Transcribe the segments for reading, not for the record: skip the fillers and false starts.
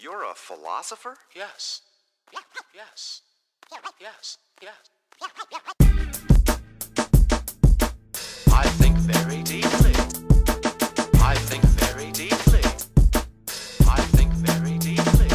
You're a philosopher? Yes. Yes. Yes. Yes. I think very deeply. I think very deeply. I think very deeply.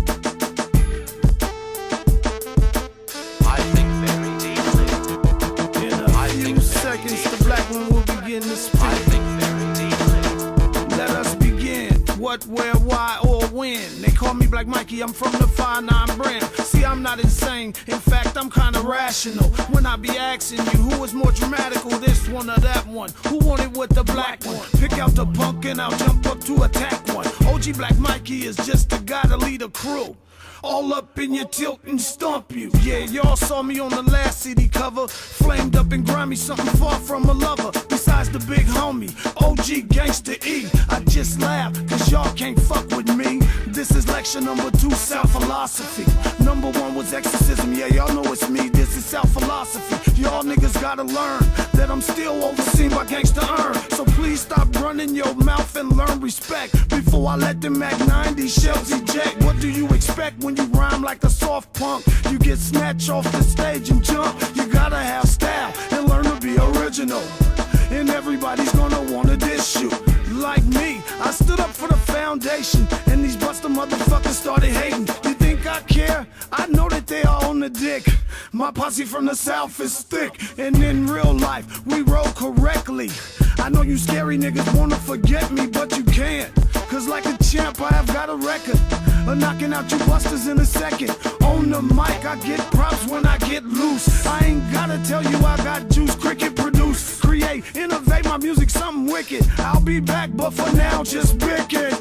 I think very deeply. In a few seconds, the black one will begin to speak. I think very deeply. Let us begin. What, where, why, or when? They call me Black Mikey, I'm from the 5'9" brand. See, I'm not insane, in fact, I'm kinda rational. When I be asking you, who is more dramatical, this one or that one? Who wanted with the black one? Pick out the punk and I'll jump up to attack one. OG Black Mikey is just the guy to lead a crew. All up in your tilt and stomp you. Yeah, y'all saw me on the last CD cover, flamed up and grimy, something far from a lover. Besides the big homie, OG Gangsta E. I just laugh, cause y'all can't fuck with me. This is lecture number 2, self-philosophy. Number 1 was exorcism, yeah, y'all know it's me. This is self-philosophy. Y'all niggas gotta learn that I'm still overseen by Gangsta Earn. So please stop running your mouth and learn respect before I let them Mac 90 shells eject. What do you expect when you rhyme like a soft punk? You get snatched off the stage and jump. You gotta have style and learn to be original. And everybody's gonna wanna diss you. Like me, I stood up for the foundation, and these buster motherfuckers started hating. You think I care? I know that they are on the dick. My posse from the south is thick, and in real life, we roll correctly. I know you scary niggas wanna forget me, but you can't. Cause like a champ, I have got a record of knocking out you busters in a second. On the mic, I get props when I get loose. I ain't gotta tell you I got juice, cricket produce, create, innovate my music, something wicked. I'll be back, but for now, just pick it.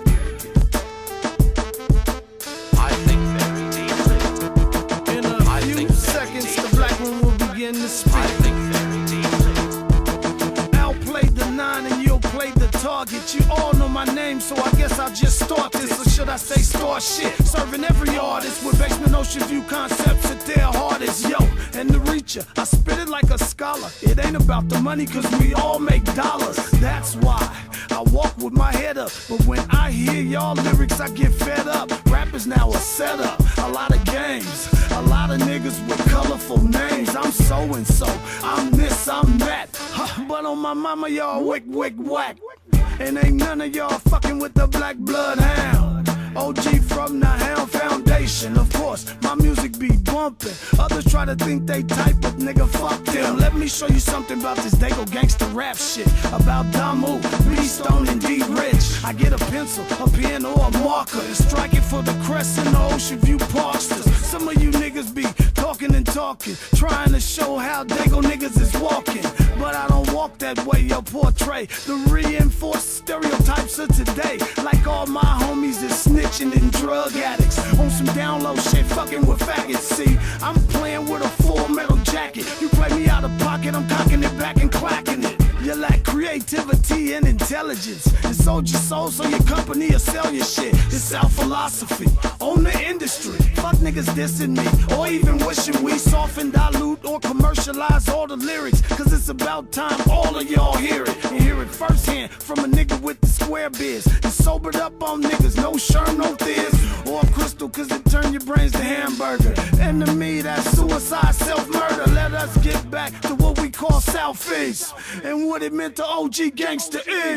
I think very deeply. In a few seconds, the black one will begin to speak. I think very deeply. I'll play the 9 and you'll play the target. You all know my name, so I guess I'll just start this. Or should I say start shit? Serving every artist with basement ocean view concepts at their hardest. Yo, and the reacher, I spit it like a scholar. It ain't about the money, cause we all make dollars. That's why I walk with my head up. But when I hear y'all lyrics, I get fed up. Rap is now a setup, a lot of games, a lot of niggas with colorful names. I'm so-and-so, I'm this, I'm that. But on my mama, y'all wick, wick, whack. And ain't none of y'all fucking with the black bloodhound. OG from the Hound Foundation. Of course, my music be bumping. Others try to think they tight, but nigga, fuck them. Let me show you something about this Dago gangsta rap shit. About Damu, B-Stone, and D-Rich. I get a pencil, a pen, or a marker and strike it for the crest in the Ocean View Parksters. Some of you niggas be talking and talking, trying to show how Dago niggas is walking. But I don't walk that way, yo, portray the reinforced stereotypes of today. Like all my homies is snitching and drug addicts on some down low shit, fucking with faggots. See, I'm playing with a full metal jacket. You play me out of pocket, I'm cocking it back and clacking it. You lack creativity and intelligence. And sold your soul so your company will sell your shit. It's self-philosophy on the industry. Fuck niggas dissing me, or even wishing we soften, dilute, or commercialize all the lyrics. Cause it's about time all of y'all hear it. And hear it firsthand from a nigga with the square biz. And sobered up on niggas, no Sherm, no Thiz, or Crystal, cause it turn your brains to hamburger. And to me, that's suicide, self-murder. Let us get back to what we call Southeast, and what it meant to OG Gangsta E.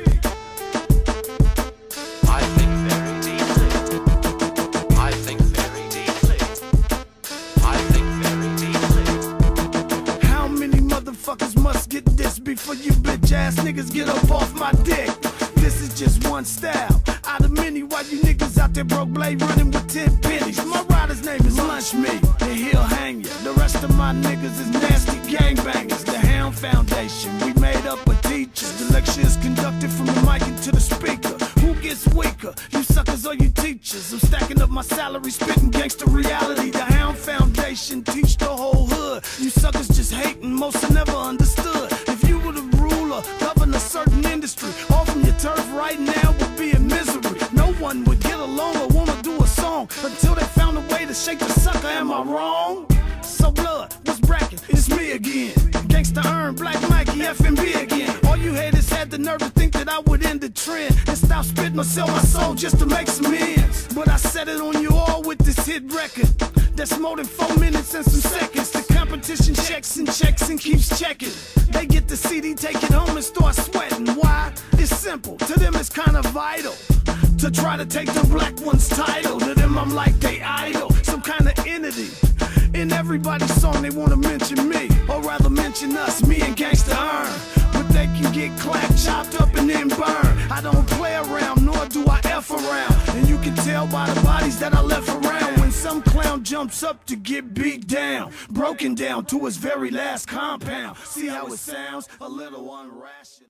I think very deeply. I think very deeply. I think very deeply. How many motherfuckers must get this before you bitch ass niggas get up off my dick? This is just one style out of many. While you niggas out there broke blade running with 10 pennies. My rider's name is Lunch Meat, and he'll hang ya. The rest of my niggas is nasty gangbangers. The Hound Foundation, we made up of teachers. The lecture is conducted from the mic into the speaker. Who gets weaker, you suckers or you teachers? I'm stacking up my salary, spitting gangster reality. The Hound Foundation teach the whole hood. You suckers just hating, most have never understood. If you were the ruler, govern a certain industry, all from your turf right now would be in misery. No one would get along or wanna do a song until they found a way to shake the sucker. Am I wrong? So blood, what's brackin'? It's me again. Gangsta Earn, Black Mikey, FNB again. All you haters had had the nerve to think that I would end the trend and stop spitting or sell my soul just to make some ends. But I set it on you all with this hit record that's more than 4 minutes and some seconds. The competition checks and keeps checking. They get the CD, take it home and start sweating. Why? It's simple. To them it's kind of vital to try to take the black one's title. To them I'm like they idol, some kind of entity. In everybody's song they wanna mention me, or rather mention us, me and Gangsta Earn. But they can get clapped, chopped up and then burned. I don't play around, nor do I F around. And you can tell by the bodies that I left around when some clown jumps up to get beat down, broken down to his very last compound. See how it sounds? A little unrational.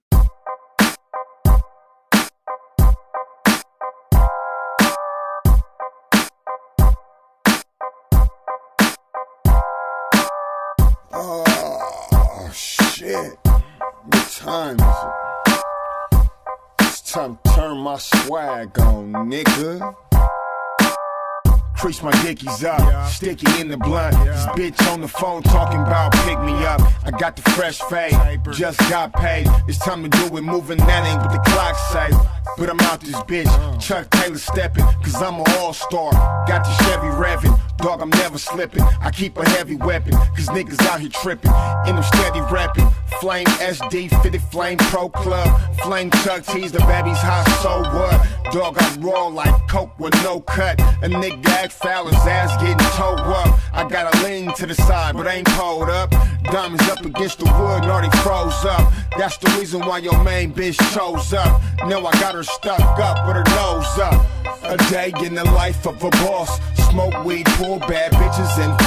Oh, shit. What time is it? It's time to turn my swag on, nigga. Crease my dickies up, sticky in the blunt. This bitch on the phone talking about pick me up. I got the fresh fade, just got paid. It's time to do it, moving that ain't what the clock say. But I'm out this bitch, Chuck Taylor stepping, cause I'm an all-star. Got the Chevy revving, dog I'm never slipping. I keep a heavy weapon, cause niggas out here tripping. And I'm steady rapping, Flame SD, fitted Flame Pro Club. Flame Chuck T's, the baby's hot, so what? Dog I roll like coke with no cut. A nigga act foul, his ass getting towed up. I got a lean to the side, but ain't pulled up. Diamonds up against the wood, and already froze up. That's the reason why your main bitch chose up. Now I got her stuck up with her nose up. A day in the life of a boss. Smoke weed, pull bad bitches and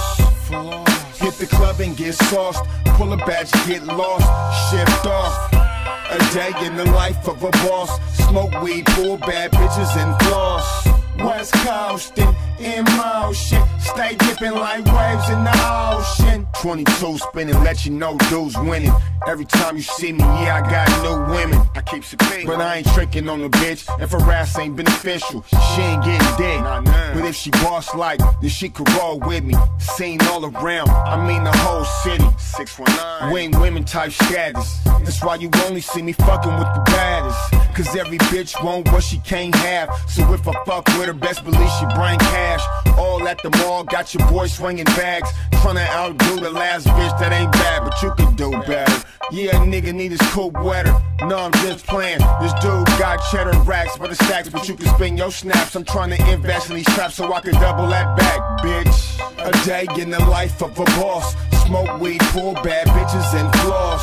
floss. Hit the club and get sauced. Pull a badge, get lost. Shift off. A day in the life of a boss. Smoke weed, pull bad bitches and floss. West Coast in motion. Stay dipping like waves in the ocean. 22 spinning, let you know dudes winning. Every time you see me, yeah, I got new women. I keep it, but I ain't tricking on the bitch. If her ass ain't beneficial, she ain't getting dick. But if she boss like, then she could roll with me. Seen all around, I mean the whole city. 619 wing women type status. That's why you only see me fucking with the baddest. Cause every bitch want what she can't have. So if I fuck with her, best believe she bring cash. All at the mall, got your boy swinging bags. Tryna outdo the last bitch that ain't bad, but you can do better. Yeah, nigga need his coupe wetter. No, I'm just playing. This dude got cheddar racks for the stacks, but you can spin your snaps. I'm trying to invest in these traps so I can double that back, bitch. A day in the life of a boss. Smoke weed, pull bad bitches and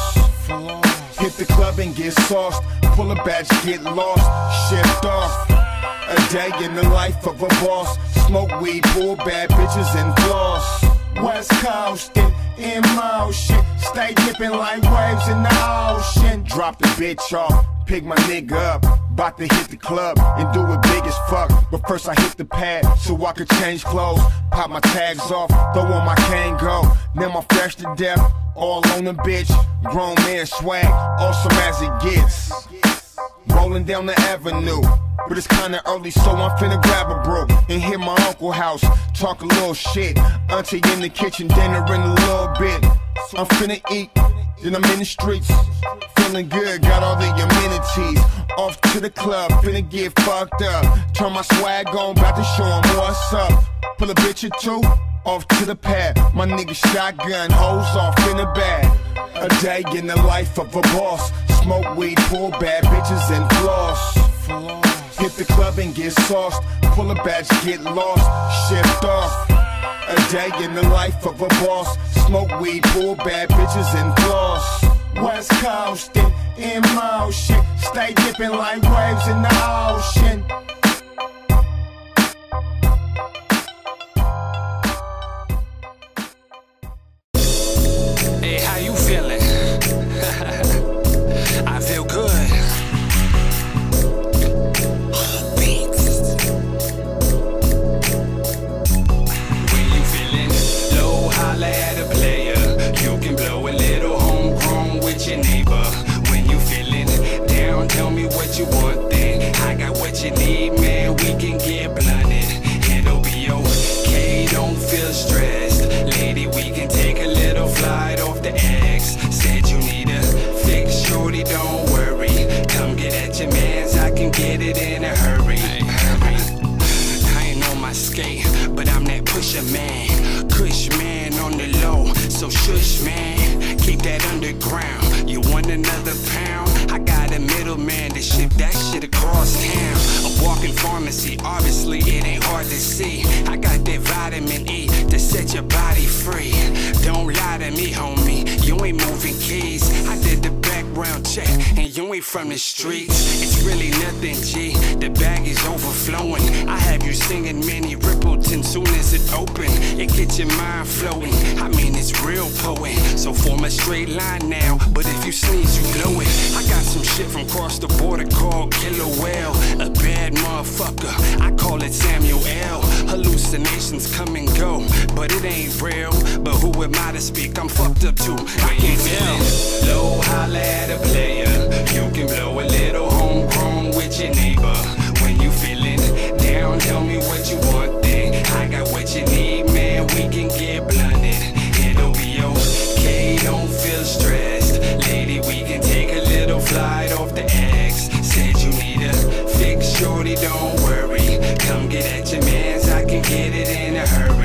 floss. Hit the club and get sauced. Pull a badge, get lost. Shift off. A day in the life of a boss. Smoke weed, pull bad bitches and floss. West Coast in motion. Stay dipping like waves in the ocean. Drop the bitch off, pick my nigga up. About to hit the club and do it big as fuck. But first I hit the pad so I could change clothes. Pop my tags off, throw on my Kango. Now I'm fresh to death, all on the bitch. Grown man swag, awesome as it gets. Rolling down the avenue, but it's kinda early, so I'm finna grab a brew and hit my uncle's house, talk a little shit. Auntie in the kitchen, dinner in a little bit. I'm finna eat, then I'm in the streets, feeling good, got all the amenities. Off to the club, finna get fucked up. Turn my swag on, bout to show 'em what's up. Pull a bitch or two, off to the pad. My nigga shotgun, hoes off in the bag. A day in the life of a boss. Smoke weed, pull bad bitches and floss. Hit the club and get sauced. Pull a badge, get lost. Shift off. A day in the life of a boss. Smoke weed, pull bad bitches and floss. West Coast in motion. Stay dipping like waves in the ocean. Hey, how you feeling? I feel good. When you feeling low, holla at a player. You can blow a little homegrown with your neighbor. When you feeling down, tell me what you want then. I got what you need, man. So shush, man, keep that underground. You want another pound? I got a middleman to ship that shit across town. A walking pharmacy, obviously it ain't hard to see. I got that vitamin E to set your body free. Don't lie to me, homie, you ain't moving keys. I did the background check, and you ain't from the streets. It's really nothing, G, the bag is overflowing. I have you singing Minnie Rippleton soon as it open. It gets your mind flowing, I mean it's real poet. So form a straight line now, but if you sneeze you blow it. I got some shit from across the border called Killer Whale. A bad motherfucker, I call it Samuel L. Hallucinations come and go, but it ain't real. But who am I to speak? I'm fucked up too, I can't tell. Low, holla at a player. You can blow a little homegrown with your neighbor. When you feeling down, tell me what you want then. I got what you need, man, we can get blunted. It'll be okay, don't feel stressed. Lady, we can take a little flight off the X. Said you need a fix, shorty, don't worry. Come get at your mans, I can get it in a hurry.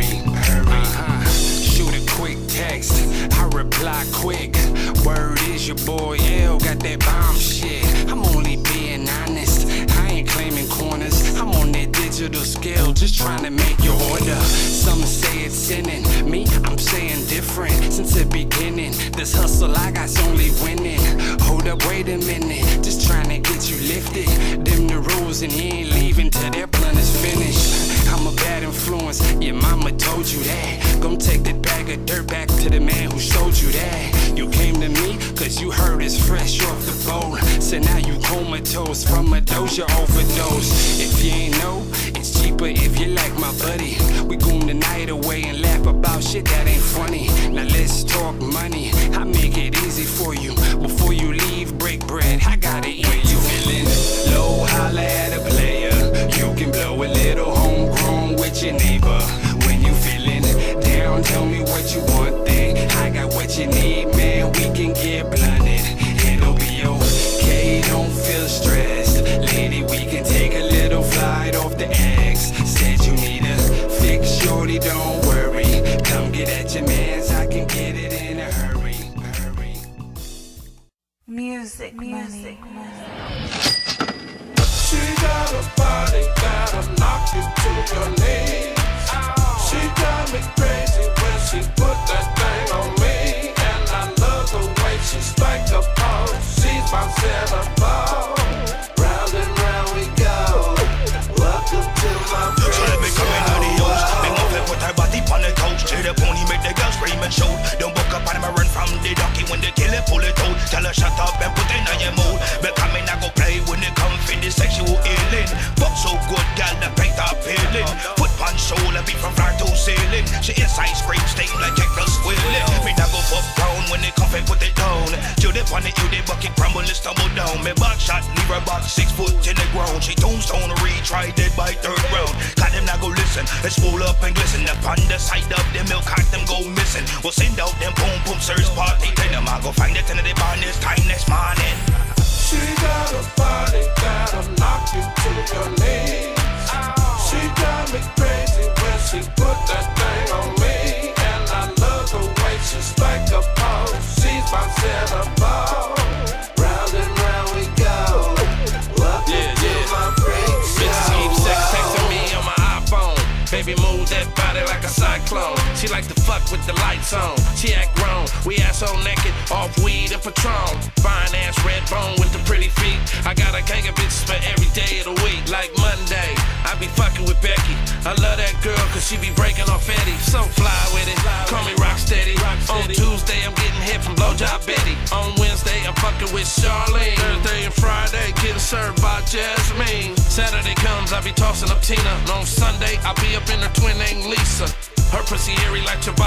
Shoot a quick text, I reply quick. Word is your boy L got that bomb shit. I'm only being honest, I ain't claiming corners. I'm on that digital scale, just trying to make your order. Some say it's sinning, me, I'm saying different. Since the beginning, this hustle I got's only winning. Hold up, wait a minute, just trying to get you lifted. Them the rules and you ain't leaving till that blunt is finished. I'm a bad influence, your mama told you that. Gon' take that bag of dirt back to the man who showed you that. You came to me, cause you heard it's fresh off the boat. So now you comatose from a doja overdose. If you ain't know, it's cheaper if you like my buddy. We goon the night away and laugh about shit that ain't funny. Now let's talk money, I make it easy for you. Before you leave, break bread, I got it. When you feeling low, holla at a player. You can blow a little homegrown with your neighbor. When you feeling down, tell me what you want then. I got what you need, man, we can get blunted. It'll be okay, don't feel stressed. Lady, we can take a little flight off the X. Said you need a fix, shorty, don't worry. Come get at your mans, I can get it in a hurry. Music money. She got a body that'll knock you to your knees. She drive me crazy when she put that thing on me. And I love the way she spiked the pose. She's my centerfold. Round and round we go. Welcome to my So let me come in on the house. Bang off and put her body on the couch. Till the pony make the girl scream and shout. Don't book up and run from the donkey when they kill it, pull it out. Tell her shut up and put it on your mood. But come in, I go play when it come for the sexual healing. Fuck so good, girl, the paint up peeling. Foot punch soul and be from floor to ceiling. She inside scream, sting like Jackal squealing. Me not go fuck brown when they come and put it down. Till they pon it, you they bucket crumble and stumble down. Me back shot, leave her back 6 foot in the ground. She tombstone a retry, dead by 3rd round. Got them not go listen, let's spool up and glisten. Upon the side of them milk cart, them go missing. We'll send out them boom boom search party. Tell them I go find it and they bond this time next morning. She got a body that'll knock you to your knees. She drive me crazy when she put that thing on me. And I love the way she spiked the pose. She's my centerfold. Round and round we go. Welcome to my freak show. Bitch keep texting me on my iPhone. Baby move that body like a cyclone. She like to fuck with the lights on. She act grown, we asshole naked, off weed and Patron. Fine ass red bone with the pretty feet. I got a gang of bitches for every day of the week. Like Monday, I be fucking with Becky. I love that girl cause she be breaking off Eddie. So fly with it, call me Rocksteady. On Tuesday I'm getting hit from Blowjob Betty. On Wednesday I'm fucking with Charlene. Thursday and Friday getting served by Jasmine. Saturday comes I be tossing up Tina. And on Sunday I be up in her twin named Lisa. Her pussy airy like Chewbacca.